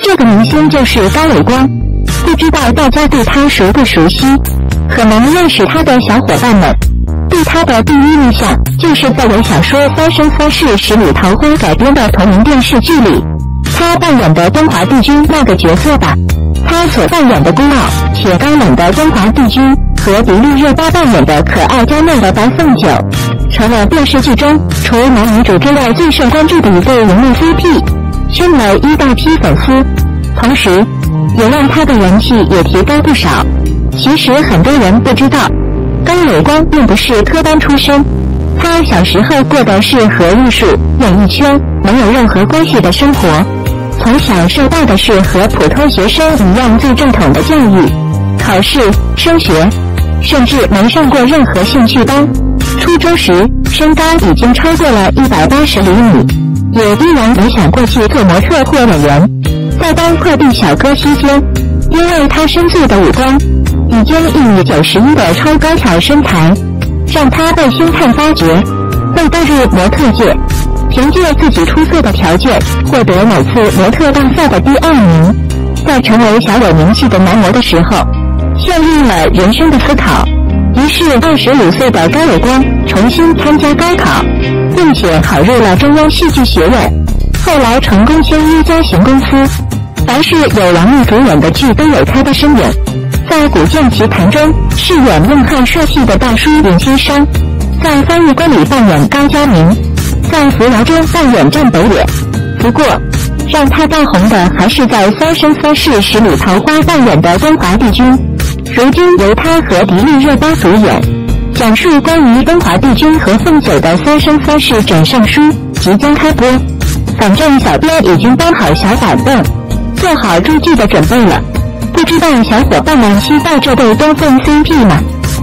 这个明星就是高伟光，不知道大家对他熟不熟悉？可能认识他的小伙伴们，对他的第一印象就是在由小说《三生三世十里桃花》改编的同名电视剧里，他扮演的东华帝君那个角色吧。他所扮演的孤傲且高冷的东华帝君，和迪丽热巴扮演的可爱娇嫩的白凤九，成了电视剧中除男女主之外最受关注的一对荧幕 CP， 圈了一大批粉丝，同时也让他的人气也提高不少。其实很多人不知道，高伟光并不是科班出身，他小时候过的是和艺术、演艺圈没有任何关系的生活，从小受到的是和普通学生一样最正统的教育，考试、升学，甚至没上过任何兴趣班。初中时身高已经超过了180厘米，也依然没想过去做模特或演员。在当快递小哥期间，因为他深邃的五官，已经1.91米的超高挑身材，让他被星探发掘，被带入模特界。凭借自己出色的条件，获得某次模特大赛的第2名。在成为小有名气的男模的时候，陷入了人生的思考。于是25岁的高伟光重新参加高考，并且考入了中央戏剧学院，后来成功签约嘉行公司。凡是有王丽主演的剧都有他的身影。在《古剑奇谭》中饰演孟汉帅气的大叔尹新山，在《翻译官》里扮演高佳明，在《扶摇》中扮演战北野。不过让他爆红的还是在《三生三世十里桃花》扮演的东华帝君，如今由他和迪丽热巴主演，讲述关于东华帝君和凤九的三生三世枕上书即将开播。反正小编已经搬好小板凳，做好入剧的准备了，不知道小伙伴们期待这对东凤 CP 吗？